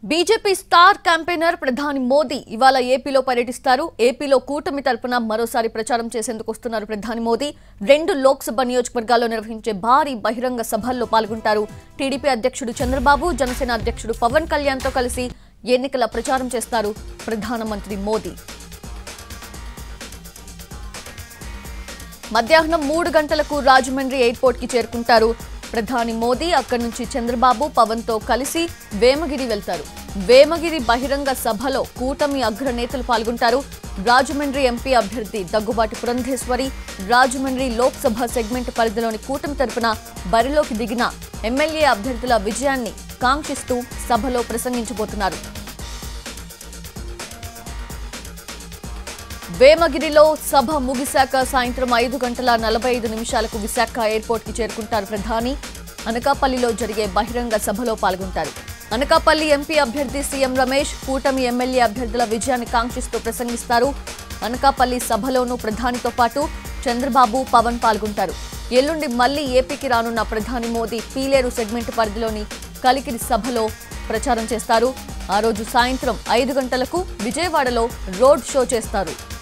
BJP star campaigner ప్రధాని మోదీ ఇవాళ ఏపీలో పర్యటిస్తారు. ఏపీలో కూటమి తరపున మరోసారి ప్రచారం చేసేందుకు వస్తున్నారు ప్రధాని మోదీ. 2 లోక్సభ నియోజకవర్గాల్లో నిర్వహించే భారీ బహిరంగ సభల్లో పాల్గొంటారు. టీడీపీ అధ్యక్షుడు చంద్రబాబు, జనసేన అధ్యక్షుడు పవన్ కళ్యాణ్తో కలిసి ఎన్నికల ప్రచారం చేస్తారు ప్రధానమంత్రి మోదీ. మధ్యాహ్నం 3 గంటలకు రాజమండ్రి ఎయిర్పోర్ట్ కి చేరుకుంటారు ప్రధాని మోదీ. అక్కడి నుంచి చంద్రబాబు, పవన్ తో కలిసి వేమగిరి వెళ్తారు. వేమగిరి బహిరంగ సభలో కూటమి అగ్రనేతలు పాల్గొంటారు. రాజమండ్రి ఎంపీ అభ్యర్థి దగ్గుబాటి పురంధేశ్వరి, రాజమండ్రి లోక్సభ సెగ్మెంట్ పరిధిలోని కూటమి తరపున బరిలోకి దిగిన ఎమ్మెల్యే అభ్యర్థుల విజయాన్ని కాంక్షిస్తూ సభలో ప్రసంగించబోతున్నారు. వేమగిరిలో సభ ముగిశాక సాయంత్రం 5:45 విశాఖ ఎయిర్పోర్ట్ కి చేరుకుంటారు ప్రధాని. అనకాపల్లిలో జరిగే బహిరంగ సభలో పాల్గొంటారు. అనకాపల్లి ఎంపీ అభ్యర్థి సీఎం రమేష్ కూటమి ఎమ్మెల్యే అభ్యర్థుల విజయాన్ని కాంక్షిస్తూ ప్రసంగిస్తారు. అనకాపల్లి సభలోనూ ప్రధానితో పాటు చంద్రబాబు, పవన్ పాల్గొంటారు. ఎల్లుండి మళ్లీ ఏపీకి రానున్న ప్రధాని మోదీ పీలేరు సెగ్మెంట్ పరిధిలోని కలికిరి సభలో ప్రచారం చేస్తారు. ఆ రోజు సాయంత్రం 5 గంటలకు విజయవాడలో రోడ్ షో చేస్తారు.